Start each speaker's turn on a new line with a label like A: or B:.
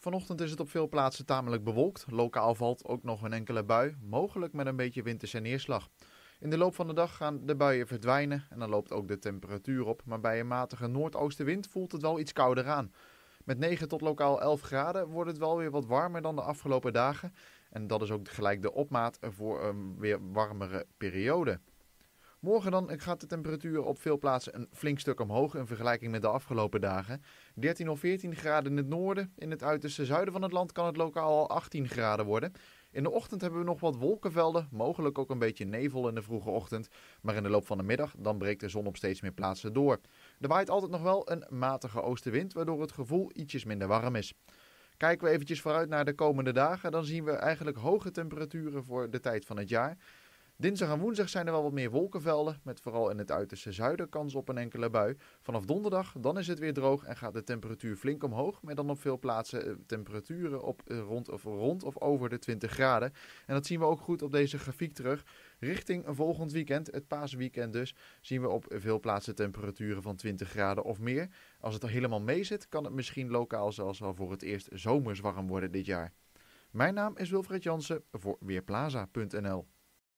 A: Vanochtend is het op veel plaatsen tamelijk bewolkt. Lokaal valt ook nog een enkele bui, mogelijk met een beetje winterse neerslag. In de loop van de dag gaan de buien verdwijnen en dan loopt ook de temperatuur op. Maar bij een matige noordoostenwind voelt het wel iets kouder aan. Met 9 tot lokaal 11 graden wordt het wel weer wat warmer dan de afgelopen dagen. En dat is ook gelijk de opmaat voor een weer warmere periode. Morgen dan gaat de temperatuur op veel plaatsen een flink stuk omhoog in vergelijking met de afgelopen dagen. 13 of 14 graden in het noorden. In het uiterste zuiden van het land kan het lokaal al 18 graden worden. In de ochtend hebben we nog wat wolkenvelden, mogelijk ook een beetje nevel in de vroege ochtend. Maar in de loop van de middag dan breekt de zon op steeds meer plaatsen door. Er waait altijd nog wel een matige oostenwind, waardoor het gevoel ietsjes minder warm is. Kijken we eventjes vooruit naar de komende dagen, dan zien we eigenlijk hoge temperaturen voor de tijd van het jaar. Dinsdag en woensdag zijn er wel wat meer wolkenvelden, met vooral in het uiterste zuiden kans op een enkele bui. Vanaf donderdag dan is het weer droog en gaat de temperatuur flink omhoog, met dan op veel plaatsen temperaturen op rond of over de 20 graden. En dat zien we ook goed op deze grafiek terug. Richting een volgend weekend, het paasweekend dus, zien we op veel plaatsen temperaturen van 20 graden of meer. Als het er helemaal mee zit, kan het misschien lokaal zelfs wel voor het eerst zomers warm worden dit jaar. Mijn naam is Wilfred Jansen voor Weerplaza.nl.